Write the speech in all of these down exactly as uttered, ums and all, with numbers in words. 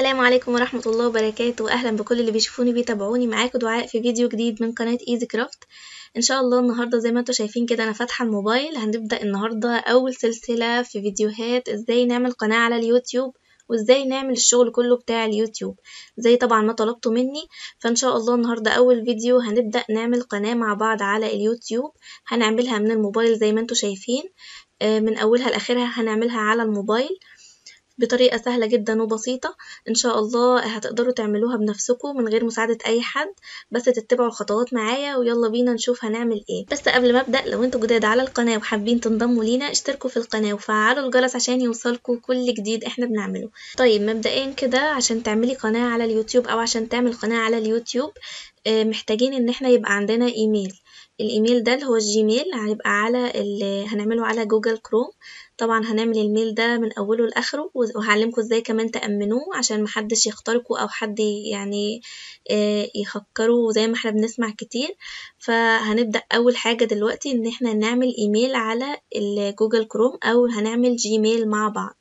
السلام عليكم ورحمة الله وبركاته. أهلا بكل اللي بيشوفوني بيتابعوني. معاكم دعاء في فيديو جديد من قناة ايزي كرافت. ان شاء الله النهاردة زي ما انتوا شايفين كده انا فاتحة الموبايل. هنبدأ النهاردة اول سلسلة في فيديوهات ازاي نعمل قناة على اليوتيوب وازاي نعمل الشغل كله بتاع اليوتيوب زي طبعا ما طلبتوا مني. فان شاء الله النهاردة اول فيديو هنبدأ نعمل قناة مع بعض على اليوتيوب. هنعملها من الموبايل زي ما انتوا شايفين، من اولها لاخرها هنعملها على الموبايل بطريقة سهلة جدا وبسيطة. ان شاء الله هتقدروا تعملوها بنفسكم من غير مساعدة اي حد، بس تتبعوا الخطوات معايا ويلا بينا نشوف هنعمل ايه. بس قبل ما ابدأ، لو انتوا جداد على القناة وحابين تنضموا لينا اشتركوا في القناة وفعلوا الجرس عشان يوصلكوا كل جديد احنا بنعمله. طيب مبدئيا كده عشان تعملي قناة على اليوتيوب او عشان تعمل قناة على اليوتيوب محتاجين ان احنا يبقى عندنا ايميل. الايميل ده اللي هو الجيميل هيبقى على هنعمله على جوجل كروم. طبعا هنعمل الميل ده من اوله لاخره وهعلمكم ازاي كمان تأمنوه عشان محدش يخترقه او حد يعني يهكره زي ما احنا بنسمع كتير. فهنبدأ اول حاجة دلوقتي ان احنا نعمل ايميل على الجوجل كروم او هنعمل جيميل مع بعض.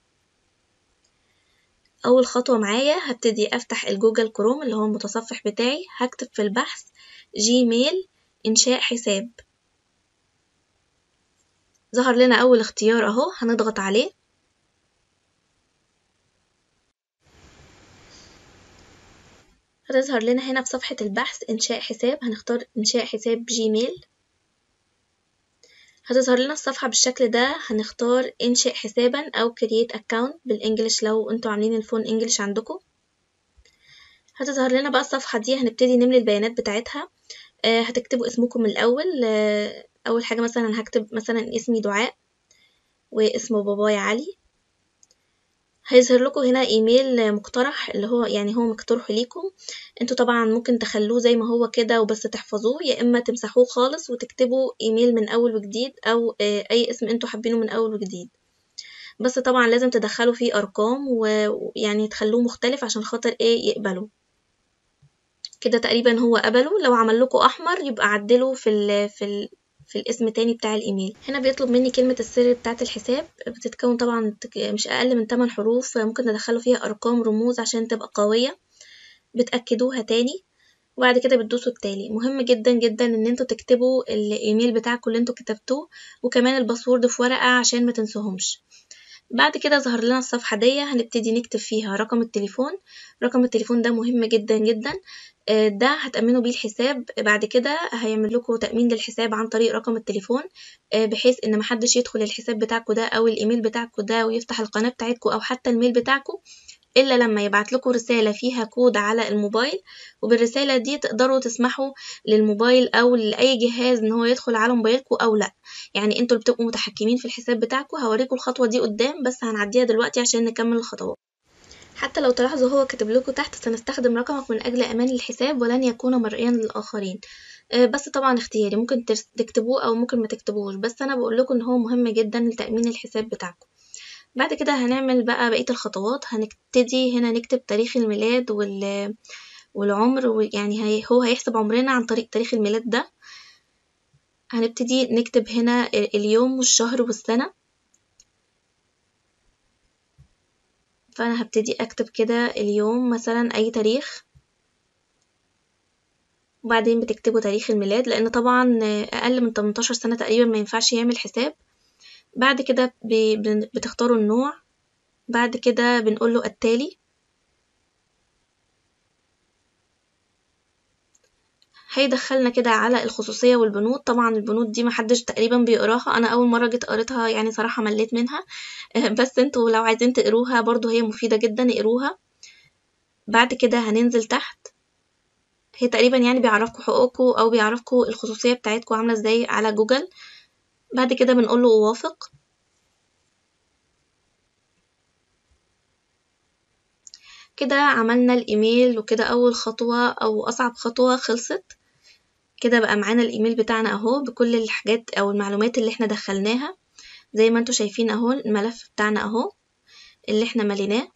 اول خطوة معايا هبتدي افتح الجوجل كروم اللي هو المتصفح بتاعي، هكتب في البحث جيميل انشاء حساب. ظهر لنا اول اختيار اهو، هنضغط عليه. هتظهر لنا هنا في صفحة البحث انشاء حساب، هنختار انشاء حساب جيميل. هتظهر لنا الصفحة بالشكل ده، هنختار انشئ حسابا او create account بالانجلش لو انتوا عاملين الفون انجلش عندكم. هتظهر لنا بقى الصفحة دي، هنبتدي نملي البيانات بتاعتها. آه هتكتبوا اسمكم الاول. آه اول حاجة مثلا أنا هكتب مثلا اسمي دعاء واسم بابايا علي. هيظهر لكم هنا ايميل مقترح اللي هو يعني هو مقترح ليكم انتوا، طبعا ممكن تخلوه زي ما هو كده وبس تحفظوه، يا اما تمسحوه خالص وتكتبوا ايميل من اول وجديد او اي اسم انتوا حابينه من اول وجديد. بس طبعا لازم تدخلوا فيه ارقام ويعني تخلوه مختلف عشان خاطر ايه يقبلوا كده. تقريبا هو قبله. لو عمل لكم احمر يبقى عدلوا في ال في ال في الاسم تاني بتاع الايميل. هنا بيطلب مني كلمة السر بتاعة الحساب، بتتكون طبعا مش اقل من ثمانية حروف، ممكن تدخلوا فيها ارقام رموز عشان تبقى قوية. بتأكدوها تاني وبعد كده بتدوسوا التالي. مهم جدا جدا ان انتوا تكتبوا الايميل بتاعكم اللي انتوا كتبتوه وكمان الباسورد في ورقة عشان ما تنسوهمش. بعد كده ظهر لنا الصفحة دي، هنبتدي نكتب فيها رقم التليفون. رقم التليفون ده مهم جدا جدا، ده هتأمنوا بيه الحساب. بعد كده هيعمل لكم تأمين للحساب عن طريق رقم التليفون، بحيث ان محدش يدخل الحساب بتاعكم ده او الايميل بتاعكم ده ويفتح القناة بتاعتكم او حتى الميل بتاعكم إلا لما يبعت لكم رسالة فيها كود على الموبايل، وبالرسالة دي تقدروا تسمحوا للموبايل أو لأي جهاز إن هو يدخل على موبايلكم أو لأ. يعني انتوا اللي بتبقوا متحكمين في الحساب بتاعكم. هوريكم الخطوة دي قدام بس هنعديها دلوقتي عشان نكمل الخطوات. حتى لو تلاحظوا هو كاتب لكم تحت سنستخدم رقمك من أجل أمان الحساب ولن يكون مرئيا للآخرين. بس طبعا اختياري، ممكن تكتبوه أو ممكن ما تكتبوش، بس أنا بقول لكم إن هو مهم جدا لتأمين الحساب بتاعكم. بعد كده هنعمل بقى بقية الخطوات. هنبتدي هنا نكتب تاريخ الميلاد وال... والعمر، يعني هي... هو هيحسب عمرنا عن طريق تاريخ الميلاد ده. هنبتدي نكتب هنا اليوم والشهر والسنة. فأنا هبتدي أكتب كده اليوم مثلا أي تاريخ، وبعدين بتكتبوا تاريخ الميلاد لأن طبعا أقل من تمنتاشر سنة تقريبا ما ينفعش يعمل حساب. بعد كده ب... بتختاروا النوع. بعد كده بنقوله التالي. هيدخلنا كده على الخصوصية والبنود. طبعا البنود دي محدش تقريبا بيقراها، انا اول مرة جيت قريتها يعني صراحة مليت منها، بس انتوا لو عايزين تقروها برضو هي مفيدة جدا اقروها. بعد كده هننزل تحت، هي تقريبا يعني بيعرفكم حقوقكم او بيعرفكم الخصوصية بتاعتكم عاملة ازاي على جوجل. بعد كده بنقوله اوافق. كده عملنا الايميل وكده اول خطوة او اصعب خطوة خلصت. كده بقى معانا الايميل بتاعنا اهو بكل الحاجات او المعلومات اللي احنا دخلناها زي ما انتوا شايفين اهو. الملف بتاعنا اهو اللي احنا مليناه،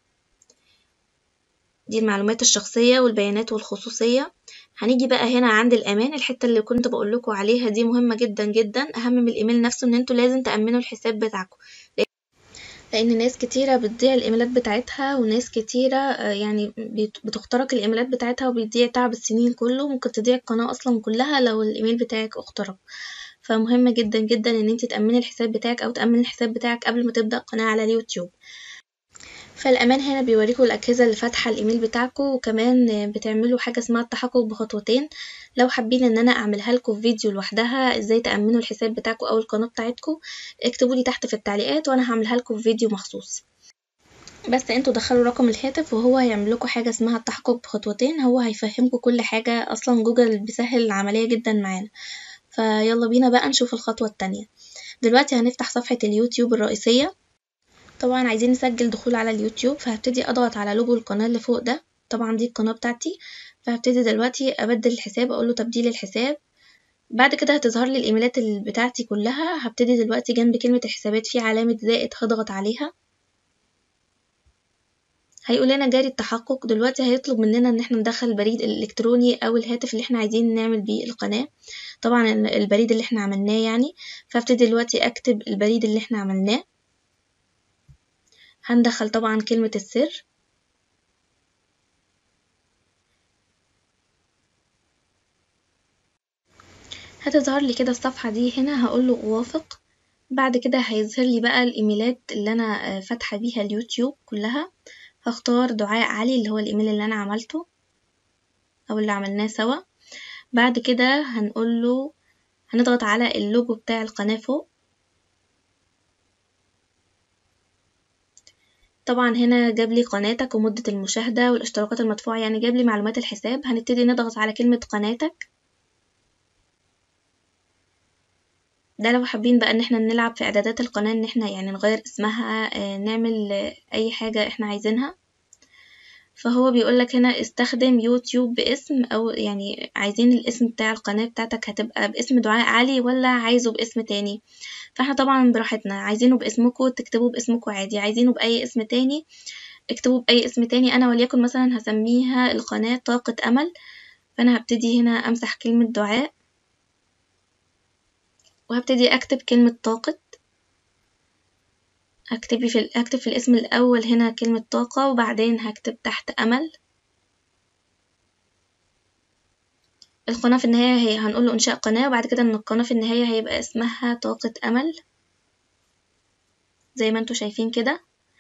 دي المعلومات الشخصية والبيانات والخصوصية. هنيجي بقى هنا عند الامان، الحتة اللي كنت بقول لكم عليها دي مهمة جدا جدا، اهم من الايميل نفسه ان انتوا لازم تأمنوا الحساب بتاعكم. لان ناس كتيرة بتضيع الايميلات بتاعتها، وناس كتيرة آه، يعني بت- بتخترق الايميلات بتاعتها وبيضيع تعب السنين كله، ممكن تضيع القناة اصلا كلها لو الايميل بتاعك اخترق. فمهم جدا جدا ان انت تأمني الحساب بتاعك او تأمن الحساب بتاعك قبل ما تبدأ قناة على اليوتيوب. فالأمان هنا بيوريكوا الأجهزة اللي فاتحة الإيميل بتاعكوا، وكمان بتعملوا حاجة اسمها التحقق بخطوتين. لو حابين إن أنا أعملها لكم في فيديو لوحدها إزاي تأمنوا الحساب بتاعكوا أو القناة بتاعتكوا، اكتبوا لي تحت في التعليقات وأنا هعملها لكم في فيديو مخصوص. بس انتوا دخلوا رقم الهاتف وهو هيعمل لكم حاجة اسمها التحقق بخطوتين، هو هيفهمكم كل حاجة. أصلا جوجل بيسهل العملية جدا معانا. فيلا بينا بقى نشوف الخطوة التانية. دلوقتي هنفتح صفحة اليوتيوب الرئيسية. طبعا عايزين نسجل دخول على اليوتيوب، فهبتدي اضغط على لوجو القناة اللي فوق ده. طبعا دي القناة بتاعتي. فهبتدي دلوقتي ابدل الحساب، اقول له تبديل الحساب. بعد كده هتظهر لي الايميلات اللي بتاعتي كلها. هبتدي دلوقتي جنب كلمة الحسابات في علامة زائد هضغط عليها. هيقول لنا جاري التحقق. دلوقتي هيطلب مننا ان احنا ندخل البريد الالكتروني او الهاتف اللي احنا عايزين نعمل بيه القناة. طبعا البريد اللي احنا عملناه يعني. فهبتدي دلوقتي اكتب البريد اللي احنا عملناه. هندخل طبعا كلمة السر. هتظهر لي كده الصفحة دي هنا، هقول له اوافق. بعد كده هيظهر لي بقى الايميلات اللي انا فاتحة بيها اليوتيوب كلها. هختار دعاء علي اللي هو الايميل اللي انا عملته او اللي عملناه سوا. بعد كده هنقول له هنضغط على اللوجو بتاع القناة فوق. طبعا هنا جاب لي قناتك ومدة المشاهدة والاشتراكات المدفوعة، يعني جاب لي معلومات الحساب. هنبتدي نضغط على كلمة قناتك. ده لو حابين بقى ان احنا نلعب في اعدادات القناة، ان احنا يعني نغير اسمها، نعمل اي حاجة احنا عايزينها. فهو بيقولك هنا استخدم يوتيوب باسم، او يعني عايزين الاسم بتاع القناة بتاعتك هتبقى باسم دعاء علي ولا عايزه باسم تاني. فاحنا طبعا براحتنا، عايزينه باسمكم تكتبوه باسمكم عادي، عايزينه بأي اسم تاني اكتبوه بأي اسم تاني. انا وليكن مثلا هسميها القناة طاقة امل. فانا هبتدي هنا امسح كلمة دعاء وهبتدي اكتب كلمة طاقة. هكتب في هكتب في الاسم الاول هنا كلمة طاقة، وبعدين هكتب تحت امل. القناة في النهاية هي هنقول له إنشاء قناة، وبعد كده إن القناة في النهاية هيبقى اسمها طاقة أمل زي ما انتوا شايفين كده.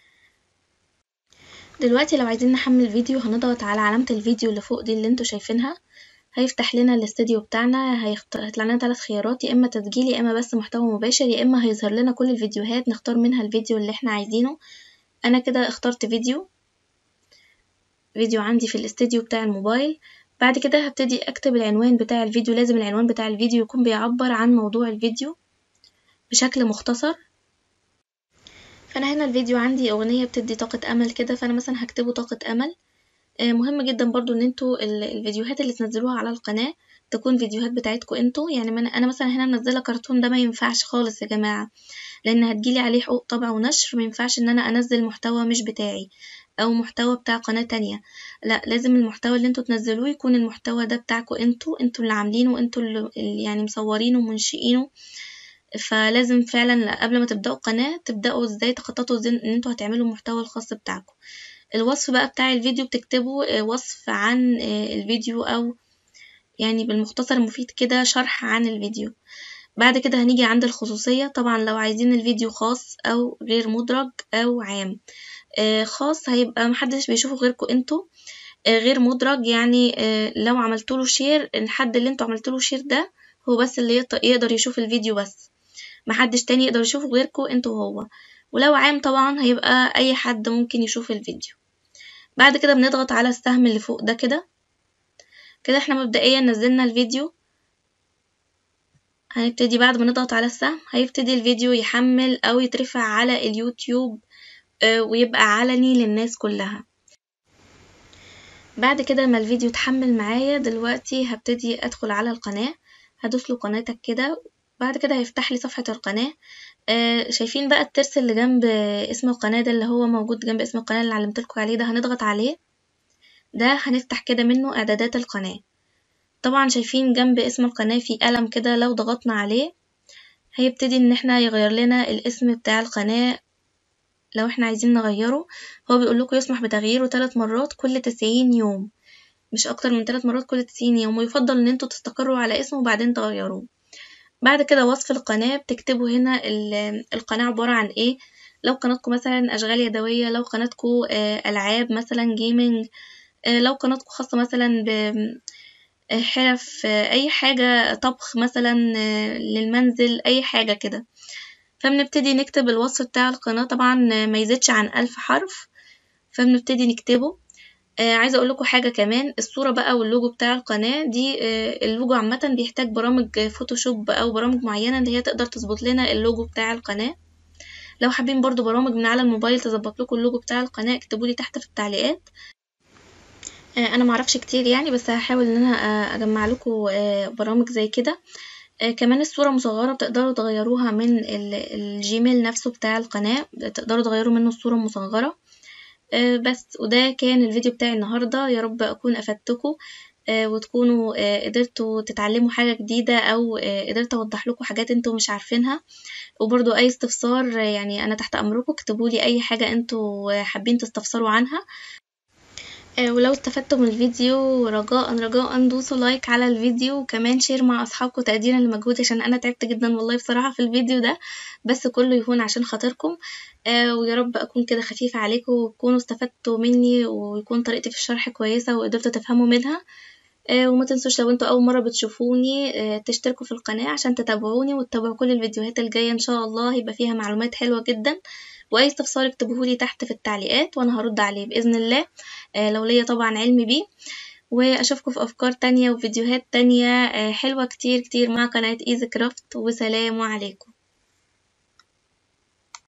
دلوقتي لو عايزين نحمل فيديو هنضغط على علامة الفيديو اللي فوق دي اللي انتوا شايفينها. هيفتح لنا الاستوديو بتاعنا. هيخت... هيطلع لنا ثلاث خيارات، يا إما تسجيل يا إما بس محتوى مباشر يا إما هيظهر لنا كل الفيديوهات نختار منها الفيديو اللي احنا عايزينه. أنا كده اخترت فيديو فيديو عندي في الاستوديو بتاع الموبايل. بعد كده هبتدي أكتب العنوان بتاع الفيديو. لازم العنوان بتاع الفيديو يكون بيعبر عن موضوع الفيديو بشكل مختصر. فانا هنا الفيديو عندي اغنية بتدي طاقة امل كده، فانا مثلا هكتبه طاقة امل. آه مهم جدا برضو ان انتوا الفيديوهات اللي تنزلوها على القناة تكون فيديوهات بتاعتكم انتوا. يعني من انا مثلا هنا منزله كرتون، ده ما ينفعش خالص يا جماعة، لان هتجيلي عليه حقوق طبع ونشر. ما ينفعش ان انا انزل محتوى مش بتاعي او محتوى بتاع قناة تانية. لا، لازم المحتوى اللي انتوا تنزلوه يكون المحتوى ده بتاعكم انتوا انتوا اللي عاملينه، انتوا اللي يعني مصورينه ومنشئينه. فلازم فعلا قبل ما تبدأوا قناة تبدأوا ازاي تخططوا ازاي ان انتوا هتعملوا المحتوى الخاص بتاعكم. الوصف بقى بتاع الفيديو بتكتبوا وصف عن الفيديو، او يعني بالمختصر المفيد كده شرح عن الفيديو. بعد كده هنيجي عند الخصوصية. طبعا لو عايزين الفيديو خاص او غير مدرج او عام. خاص هيبقى محدش بيشوفه غيركم انتوا. غير مدرج يعني لو عملتوله شير، الحد اللي انتوا عملتوله شير ده هو بس اللي يقدر يشوف الفيديو، بس محدش تاني يقدر يشوفه غيركم انتوا وهو. ولو عام طبعا هيبقى اي حد ممكن يشوف الفيديو. بعد كده بنضغط على السهم اللي فوق ده كده. كده احنا مبدئيا نزلنا الفيديو. هنبتدي بعد ما نضغط على السهم هيبتدي الفيديو يحمل او يترفع على اليوتيوب ويبقى علني للناس كلها. بعد كده ما الفيديو اتحمل معايا، دلوقتي هبتدي ادخل على القناة. هدوس له قناتك كده. بعد كده هيفتح لي صفحة القناة. آه شايفين بقى الترس اللي جنب اسم القناة ده اللي هو موجود جنب اسم القناة اللي علمتلكوا عليه ده، هنضغط عليه. ده هنفتح كده منه اعدادات القناة. طبعا شايفين جنب اسم القناة في قلم كده، لو ضغطنا عليه هيبتدي ان احنا يغير لنا الاسم بتاع القناة لو احنا عايزين نغيره، هو بيقول لكم يسمح بتغييره ثلاث مرات كل تسعين يوم، مش اكتر من ثلاث مرات كل تسعين يوم، ويفضل ان انتوا تستقروا على اسمه وبعدين تغيروه. بعد كده وصف القناة، بتكتبوا هنا القناة عبارة عن ايه، لو قناتكم مثلا اشغال يدوية، لو قناتكم العاب مثلا جيمنج، لو قناتكم خاصة مثلا بحرف، اي حاجة طبخ مثلا للمنزل، اي حاجة كده. فبنبتدي نكتب الوصف بتاع القناة، طبعا ما يزيدش عن ألف حرف، فبنبتدي نكتبه. آه عايزة اقول لكم حاجة كمان، الصورة بقى واللوجو بتاع القناة دي، آه اللوجو عامة بيحتاج برامج فوتوشوب او برامج معينة اللي هي تقدر تظبط لنا اللوجو بتاع القناة. لو حابين برضو برامج من على الموبايل تظبط لكم اللوجو بتاع القناة، اكتبولي تحت في التعليقات. آه انا معرفش كتير يعني، بس هحاول ان انا آه اجمع لكم آه برامج زي كده. آه كمان الصورة مصغرة بتقدروا تغيروها من الجيميل نفسه بتاع القناة، تقدروا تغيروا منه الصورة مصغرة. آه بس، وده كان الفيديو بتاعي النهاردة، يا رب أكون أفدتكم آه وتكونوا آه قدرتوا تتعلموا حاجة جديدة، أو آه قدرت أوضح لكم حاجات انتوا مش عارفينها. وبرضو أي استفسار آه يعني أنا تحت أمركم، اكتبولي أي حاجة انتوا حابين تستفسروا عنها. آه ولو استفدتوا من الفيديو، رجاء رجاء دوسوا لايك على الفيديو، وكمان شير مع اصحابكم تقديرا لمجهودي، عشان انا تعبت جدا والله بصراحة في الفيديو ده، بس كله يهون عشان خاطركم. آه ويا رب اكون كده خفيفة عليكم، وتكونوا استفدتوا مني، ويكون طريقتي في الشرح كويسة وقدرتوا تفهموا منها. آه وما تنسوش لو انتوا اول مرة بتشوفوني آه تشتركوا في القناة عشان تتابعوني وتتابعوا كل الفيديوهات الجاية ان شاء الله، يبقى فيها معلومات حلوة جدا. واي استفسار اكتبوهولي تحت في التعليقات وانا هرد عليه باذن الله، آه لو ليا طبعا علم بيه. واشوفكم في افكار تانية وفيديوهات تانية آه حلوة كتير كتير مع قناة ايزي كرافت، وسلام عليكم.